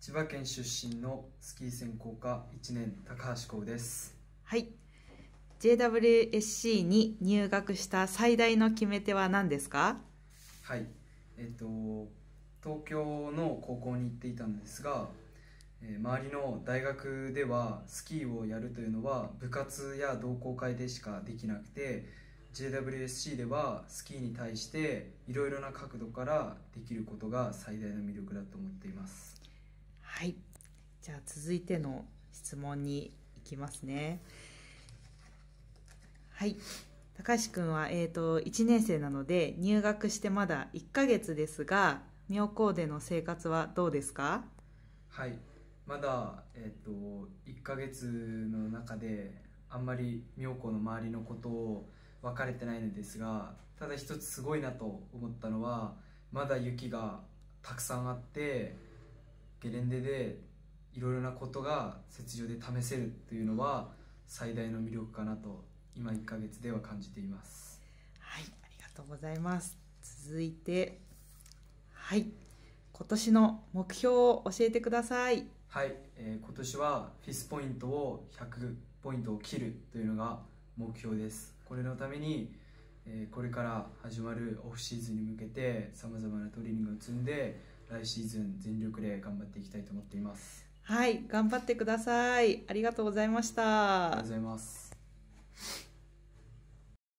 千葉県出身のスキー専攻科1年高橋光です。 はい。JWSC に入学した最大の決め手は何ですか？ はい、東京の高校に行っていたのですが、周りの大学ではスキーをやるというのは部活や同好会でしかできなくて、 JWSC ではスキーに対していろいろな角度からできることが最大の魅力だと思っています。 はい。じゃあ続いての質問に行きますね。はい。高橋くんは、1年生なので入学してまだ1ヶ月ですが、妙高での生活はどうですか？ はい、まだ、1ヶ月の中であんまり妙高の周りのことを分かれてないのですが、ただ一つすごいなと思ったのは、まだ雪がたくさんあってゲレンデでいろいろなことが雪上で試せるというのは最大の魅力かなと今1ヶ月では感じています。 はい、ありがとうございます。続いて、はい。今年の目標を教えてください。 はい、今年はフィスポイントを100ポイントを切るというのが目標です。これのために、これから始まるオフシーズンに向けてさまざまなトレーニングを積んで、来シーズン全力で頑張っていきたいと思っています。 はい、頑張ってください。ありがとうございました。 ありがとうございます。